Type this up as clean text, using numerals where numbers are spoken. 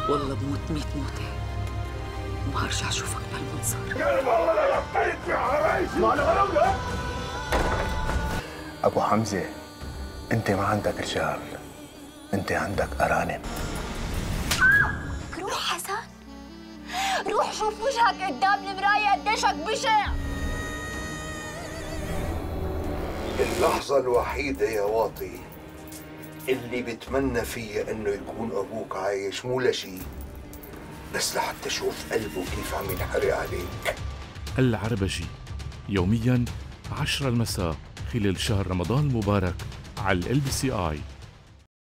والله بموت 100 موتة وما هرجع اشوفك بهالمنظر. ابو حمزه، انت ما عندك رجال، انت عندك ارانب. روح حسن، روح شوف وجهك قدام المراية قديشك بشع. اللحظة الوحيدة يا واطي اللي بتمنى فيها انه يكون ابوك عايش، مو لشي، بس لحتى اشوف قلبه كيف عم ينحرق عليك. العربجي يوميا 10 المساء خلال شهر رمضان المبارك على LBC I.